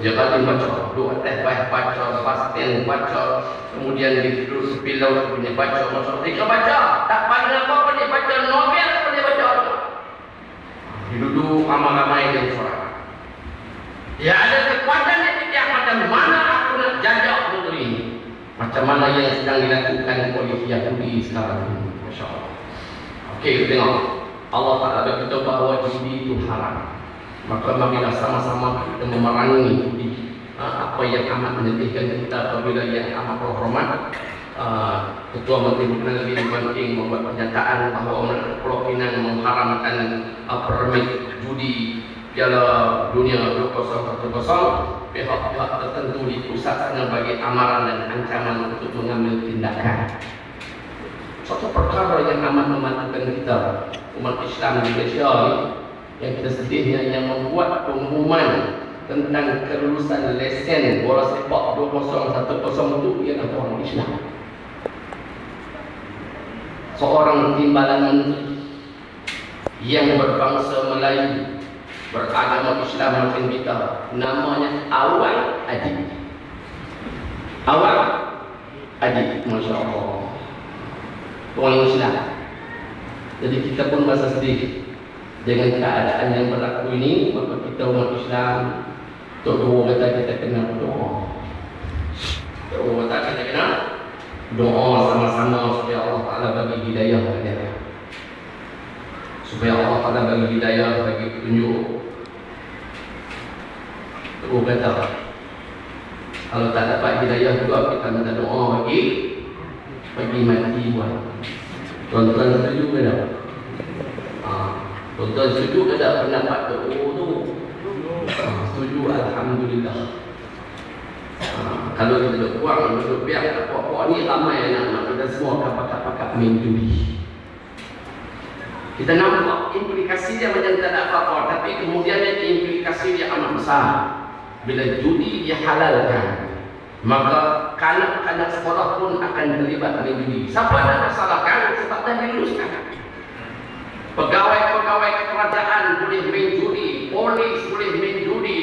Dia kata baca doa teh baca pastel baca kemudian di pilau punya baca masuk dia baca tak pandai apa dia baca novel dia baca duduk amal-amal yang suara. Ya ada kekuatan yang tidak macam mana aku nak jajak negeri ini. Macam mana yang sedang dilakukan oleh Yahudi sekarang ini. Masya Allah. Okey, kita tengok. Allah Ta'ala beritahu bahawa judi itu haram. Maka marilah sama-sama kita memerangi judi. Apa yang amat menyedihkan kita apabila yang amat berhormat Ketua Menteri Pertahanan Negeri Banting membuat pernyataan bahawa Pulau Pinang mengharamkan permit judi Piala Dunia 2010. Pihak-pihak tertentu di pusat sana bagi amaran dan ancaman untuk mengambil tindakan. Suatu perkara yang amat mematukan kita umat Islam di Malaysia ini, yang kita sedihnya yang membuat pengumuman tentang kelulusan lesen bola sepak 2010 itu ialah orang Islam. Seorang timbalan menteri yang berbangsa Melayu, beragama Islam macam kita, namanya Awal Adik. Awal Adik, Masya Allah, orang Islam. Jadi kita pun merasa sedih dengan keadaan yang berlaku ini. Maka kita umat Islam, doa kata kita kena berdoa. Doa kata kita kena doa sama-sama supaya Allah Ta'ala bagi hidayah kepada kita, supaya Allah Ta'ala bagi hidayah, bagi petunjuk. Doa kata kalau tak dapat hidayah juga kita minta doa bagi mati buat. Tuan-tuan setuju ke tak? Tuan-tuan setuju ke tak pendapat doa tu? Setuju, Alhamdulillah. Kalau kita duduk kurang, duduk biar apa-apa ni ramai anak-anak kita semua pakak-pakak main judi. Kita nampak implikasi dia macam tak ada apa-apa, tapi kemudian implikasi dia amat besar. Bila judi dia halalkan, maka kanak-kanak sekolah pun akan terlibat main judi. Siapa nak masalahkan? Sebab dah diluluskan. Pegawai-pegawai kerajaan boleh main judi, polis boleh main judi,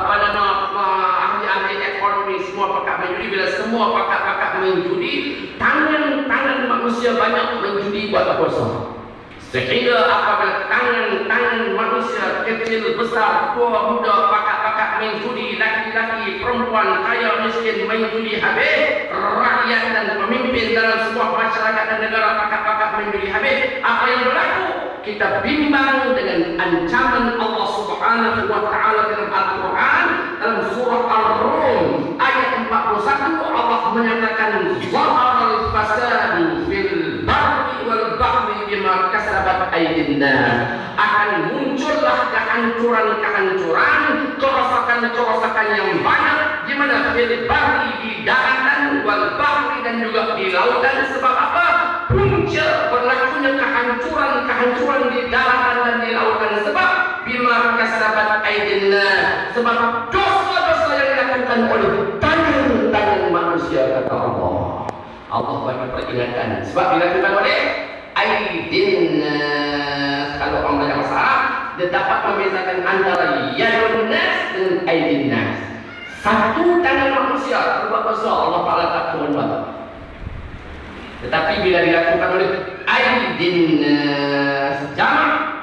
ahli-ahli ekonomi semua pakak main judi. Bila semua pakak-pakak main judi, tangan-tangan manusia banyak main judi buat apa? Sehingga apabila tangan-tangan manusia kecil, besar, tua, muda, pakak-pakak main judi, laki-laki, perempuan, kaya, miskin main judi habis, rakyat dan pemimpin dalam sebuah masyarakat dan negara pakak-pakak main judi habis, apa yang berlaku? Kita bimbang dengan ancaman Allah Subhanahu wa Ta'ala dalam Al-Quran, dalam surah Al-Rum ayat 41. Allah menyatakan zaharal fasadu fil barri wal bahri bima kasabat aydin nas. Akan muncullah kehancuran-kehancuran, kerosakan-kerosakan yang banyak di mana? Fil barri, di daratan, wal bahri, dan juga di lautan. Sebab apa? Punca berlakunya kehancuran di daratan dan di lautan sebab bima kasabat aydin nas, sebab dosa-dosa yang dilakukan oleh tangan-tangan manusia, kata Allah. Allah bagi peringatan sebab dilakukan oleh aydin nas. Kalau orang belajar bahasa Arab, dia dapat membezakan antara yadun nas dan aydin nas. Satu tangan manusia berbuat dosa, Allah Ta'ala tak berbuat. Tetapi bila dilakukan oleh aydin jamak,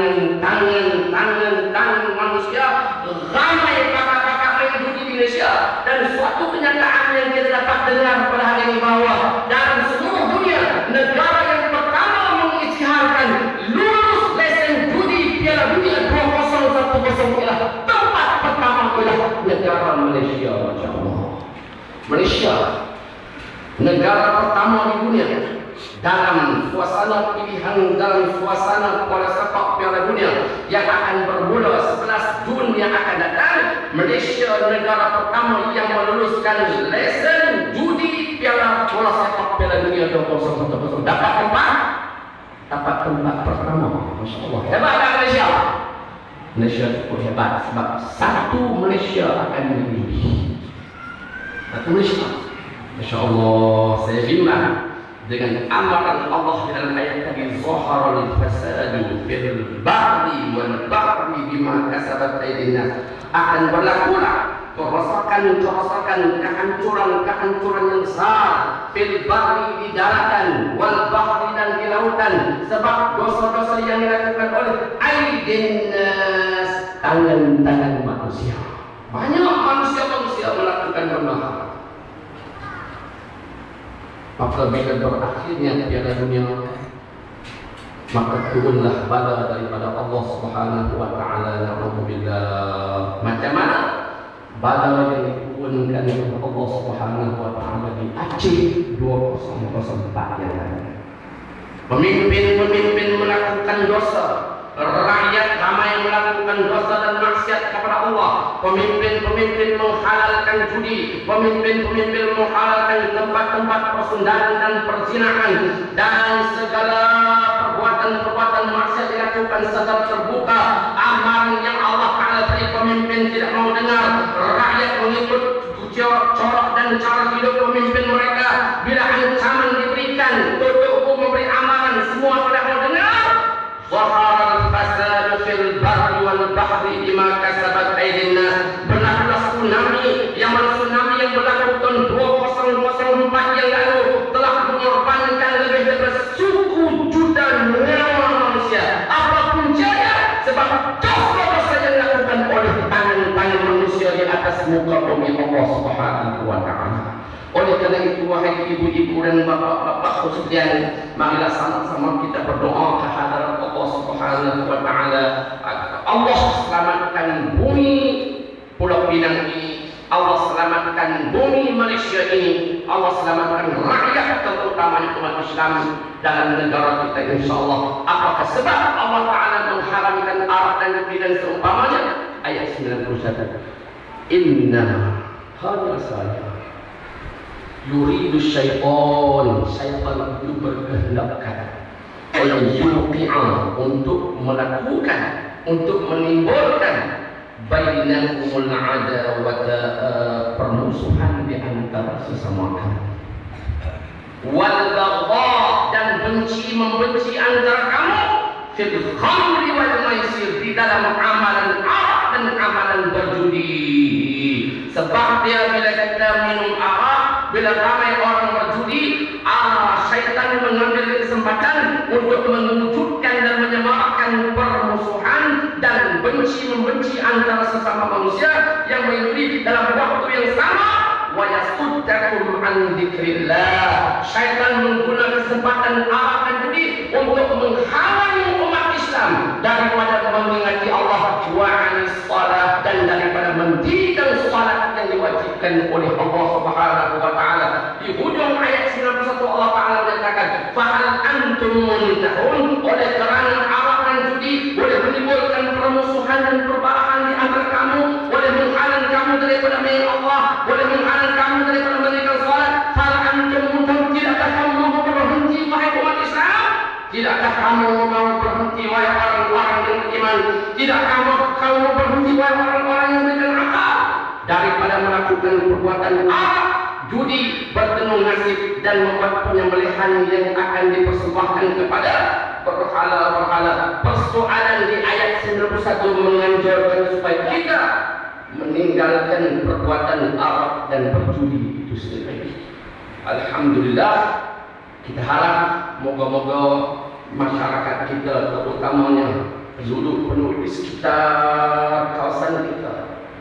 tangan manusia, ramai pakak-pakak main judi di Malaysia. Dan suatu kenyataan yang kita dapat dengar pada hari ini bahawa dalam seluruh dunia, negara yang pertama mengisytiharkan lulus lesen judi Piala Dunia 2010 ialah tempat pertama ialah negara Malaysia. Masya Allah, Malaysia negara pertama di dunia dalam suasana pilihan, dalam suasana bola sepak Piala Dunia yang akan bermula 11 Jun yang akan datang. Malaysia negara pertama yang meluluskan lesen judi Piala bola sepak Piala Dunia 2010. Dapat tempat pertama. Masya Allah, hebat tak Malaysia? Malaysia cukup hebat sebab satu Malaysia akan dipilih. Satu Malaysia. Masya Allah, saya bimbang dengan amaran Allah dalam ayat tadi, zaharal fasadu fil barri wal bahri bima kasabat aydin nas. Akan berlakulah kerosakan, kehancuran yang besar fil bahri, di daratan, wal bahri, dan di lautan, sebab dosa-dosa yang dilakukan oleh aidin nas, tangan-tangan manusia. Banyak manusia melakukan benda haram. Maka bila berakhirnya piala dunia, maka turunlah bala daripada Allah Subhanahu wa taala. Alhamdulillah. Macam mana bala yang diturunkan oleh Allah Subhanahu wa taala di Aceh 2004 yang lalu? Pemimpin melakukan dosa, rakyat ramai melakukan dosa dan maksiat kepada Allah. Pemimpin menghalalkan judi, pemimpin menghalalkan tempat-tempat persundahan dan perzinahan, dan segala perbuatan maksiat dilakukan secara terbuka. Amaran yang Allah Ta'ala beri pemimpin tidak mau dengar. Rakyat mengikut corak dan cara hidup pemimpin mereka. Bila ancaman diberikan, tutup memberi amaran, semua tidak mau dengar. Zaharal fasadu fil barri wal bahri bima kasabat aydin nas. Berlakulah tsunami yang berlaku tahun 2004 yang lalu telah mengorbankan lebih dari suku juta nyawa manusia. Apa puncanya? Sebab dosa-dosa yang dilakukan oleh tangan-tangan manusia di atas muka bumi Allah Subhanahu wa taala. Oleh kerana itu, wahai ibu-ibu dan bapak-bapak sekalian, marilah sama-sama kita berdoa kehadirat Allah Subhanahu wa taala. Allah selamatkan bumi Pulau Pinang ini, Allah selamatkan bumi Malaysia ini, Allah selamatkan rakyat terutama umat Islam dalam negara kita insyaAllah. Apakah sebab Allah Ta'ala mengharamkan arak dan judi dan seumpamanya? Ayat 91. Inna hanya saja yuridu syaitan itu berkehendakkan untuk melakukan, untuk menimbulkan bainakumul adawata, permusuhan di antara sesama kamu, wal baghdha, dan membenci antara kamu, fil khamri wal maisir, di dalam amalan arak dan amalan berjudi. Sebab dia bila kita minum arak, bila ramai orang berjudi, syaitan mengambil kesempatan untuk mewujudkan dan menyemarakkan permusuhan dan membenci antara sesama manusia yang menjudi dalam waktu yang sama. Wa yasuddakum an dzikrillah. Syaitan menggunakan kesempatan arak dan judi untuk menghalangi umat Islam daripada mengingati Allah wa anis salat, dan daripada mendirikan salat yang diwajibkan oleh Allah Subhanahu wa taala. Di hujung ayat 91 Allah Taala menyatakan, "Fahal antum muntahun?" Oleh kerana arak dan judi boleh menimbulkan permusuhan dan perbalahan di antara kamu, boleh menghalang kamu daripada mengenal Allah, boleh menghalang kamu daripada mendirikan salat. Fahal antum muntahun? Tidakkah kamu mau berhenti wahai umat Islam? Tidakkah kamu mau berhenti wahai orang-orang yang beriman? Tidakkah kamu berhenti wahai orang-orang yang beriman akal daripada melakukan perbuatan arak, judi, bertenung nasib, dan membuat penyembelihan yang akan dipersembahkan kepada berhala-berhala? Persoalan di ayat 91 menganjurkan supaya kita meninggalkan perbuatan arak dan berjudi itu sendiri. Alhamdulillah, kita harap moga-moga masyarakat kita, terutamanya penduduk di sekitar kawasan kita,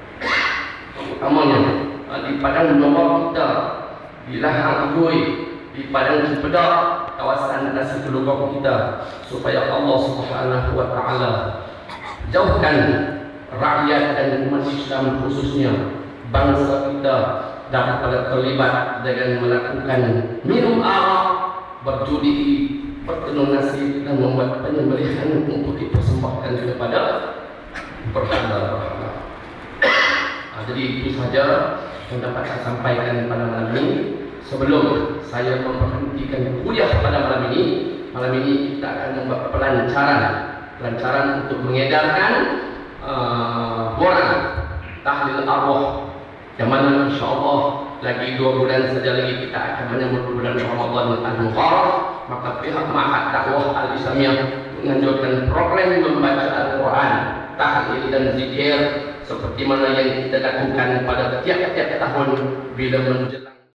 terutamanya di Padang Nombor kita, di Lahang Agoi, di Padang Cempedak, kawasan Nasi Telukok kita, supaya Allah Subhanahu wa taala jauhkan rakyat dan umat Islam, khususnya bangsa kita, daripada terlibat dengan melakukan minum arak, berjudi, bertenung nasib, dan membuat penyembelihan untuk dipersembahkan kepada berhala-berhala. Jadi itu saja yang dapat saya sampaikan pada malam ini. Sebelum saya memberhentikan kuliah pada malam ini kita akan membuat pelancaran untuk mengedarkan borang tahlil arwah, yang mana insyaAllah lagi 2 bulan saja lagi kita akan menyambut bulan Ramadan Al-Mubarak. Maka pihak Ma'had Dakwah Al-Islamiyah menganjurkan program membaca Al-Quran, tahlil dan zikir seperti mana yang kita lakukan pada tiap-tiap tahun bila menjelang